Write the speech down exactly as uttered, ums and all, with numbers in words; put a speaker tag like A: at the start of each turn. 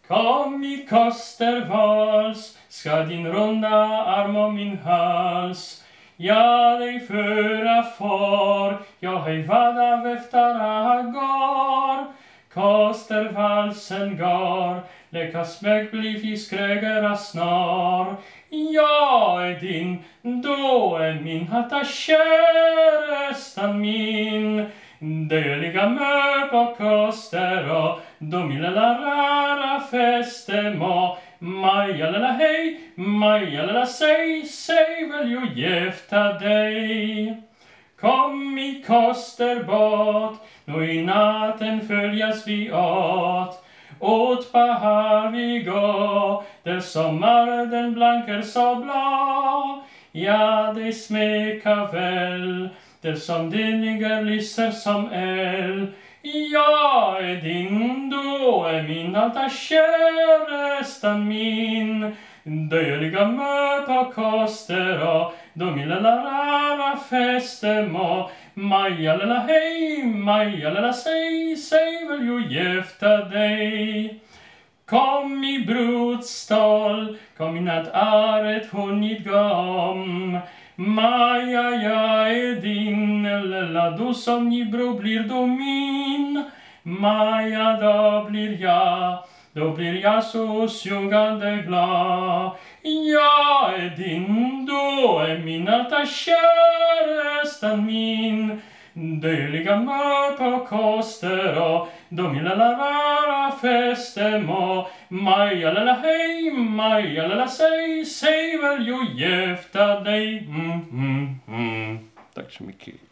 A: Kom i Kostervals, ska din runda arm om min hals. Ja dig föra for, jag hej vada väftara går. Kostervalsen går, leka smäck bliv i skrägera snar. Jag är din, då är min hatta kärestan min. Döliga mö på Koster och då min lilla rara fäste må. Maja lilla hej, Maja lilla säg, säg väl ju gifta dig. Kom i Kosterbåt, nu i natten följas vi åt. Åt bahar vi gå, där sommar den blanker så blå. Ja, det smeka väl, där som dyningar lyser som eld. Jag är din, då är min alta kärestan min. Döliga mö på Koster och då min lilla rara fäste må. Maja lilla hej, Maja lilla säg, säg väl ju gifta dig. Kom i brudstål, kom in att aret hunnit gom. Maja, jag är din, lilla då som ni bro blir då min. Maja, då blir jag, då blir jag så sjungande glad. Jag är din, då är min alta kärestan min. Döliga mör på Koster och då min lilla rara fäste må. Maja lilla hej, Maja lilla säg, säg väl ju gifta dig. Mm, mm, mm. Tack så mycket.